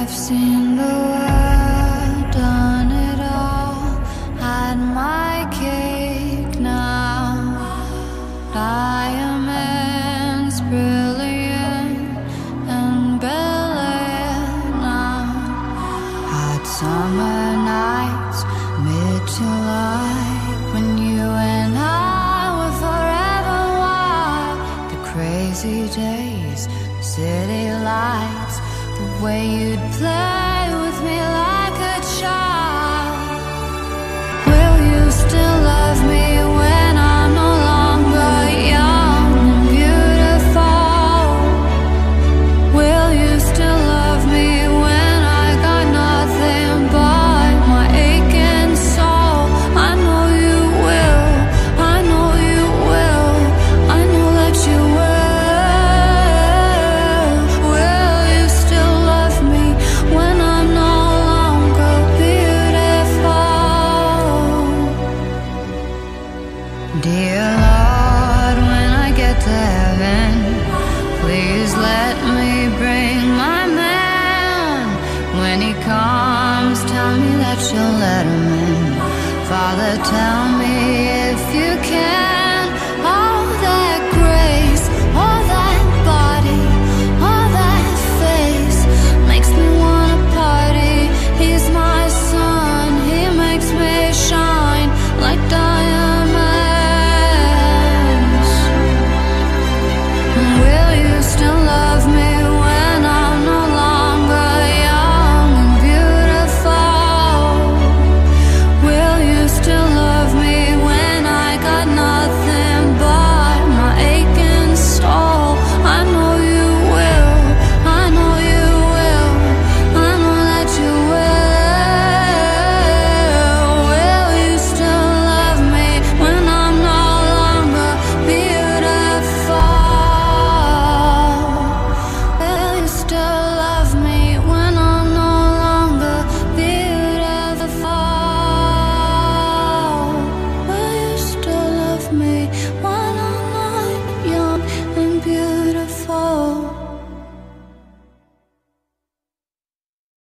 I've seen the world, done it all, had my cake now. Diamonds brilliant and Bel-Air now. Hot summer nights, mid-July, when you and I were forever wild. The crazy days, city lights, the way you'd play with me like a child. Will you still love me when I'm no longer young and beautiful? Will you still love me when I got nothing but my aching soul? I know you will, I know you will, I know that you will. Will you still love me when I'm no longer beautiful? Dear Lord, when I get to heaven, please let me bring my man. When he comes, tell me that you'll let him in. Father, tell me